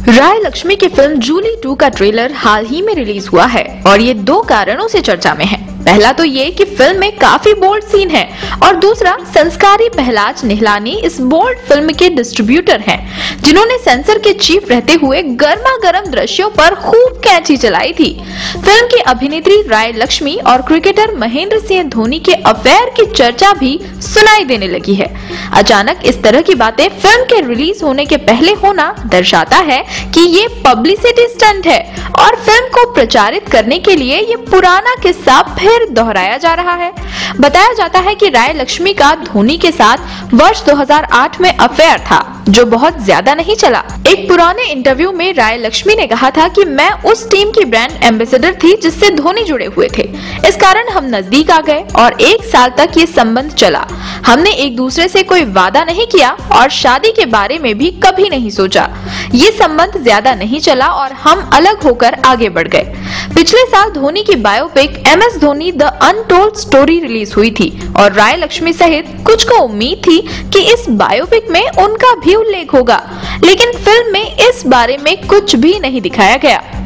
राय लक्ष्मी की फिल्म जूली 2 का ट्रेलर हाल ही में रिलीज हुआ है और ये दो कारणों से चर्चा में है। पहला तो ये कि फिल्म में काफी बोल्ड सीन है और दूसरा संस्कारी पहलाज निहलानी इस बोल्ड फिल्म के डिस्ट्रीब्यूटर हैं, जिन्होंने सेंसर के चीफ रहते हुए गर्मा गर्म दृश्यों पर खूब कैंची चलाई थी। फिल्म की अभिनेत्री राय लक्ष्मी और क्रिकेटर महेंद्र सिंह धोनी के अफेयर की चर्चा भी सुनाई देने लगी है। अचानक इस तरह की बातें फिल्म के रिलीज होने के पहले होना दर्शाता है कि ये पब्लिसिटी स्टंट है और फिल्म को प्रचारित करने के लिए ये पुराना किस्सा फिर दोहराया जा रहा है। बताया जाता है कि राय लक्ष्मी का धोनी के साथ वर्ष 2008 में अफेयर था, जो बहुत ज्यादा नहीं चला। एक पुराने इंटरव्यू में राय लक्ष्मी ने कहा था कि मैं उस टीम की ब्रांड एम्बेसडर थी जिससे धोनी जुड़े हुए थे। इस कारण हम नजदीक आ गए और 1 साल तक ये संबंध चला। हमने एक दूसरे से कोई वादा नहीं किया और शादी के बारे में भी कभी नहीं सोचा। ये संबंध ज्यादा नहीं चला और हम अलग होकर आगे बढ़ गए। पिछले साल धोनी की biopic MS Dhoni the untold story release हुई थी और राय लक्ष्मी सहित कुछ को उम्मीद थी कि इस बायोपिक में उनका भी उल्लेख होगा, लेकिन फिल्म में इस बारे में कुछ भी नहीं दिखाया गया।